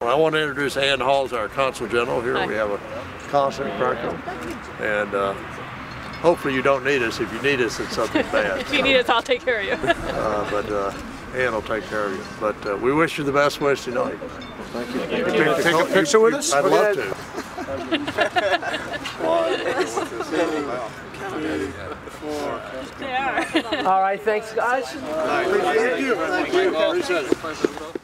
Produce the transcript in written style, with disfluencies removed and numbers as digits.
I want to introduce Ann Halls, our Consul General here. Hi. We have a consul in Krakow, and hopefully you don't need us. If you need us, it's something bad. If you need us, I'll take care of you. But Ann will take care of you. But we wish you the best wish tonight. Thank you. Take a picture with us? I'd love to. 1, 2, 4. They are. All right, thanks, guys. Thank you. Appreciate it.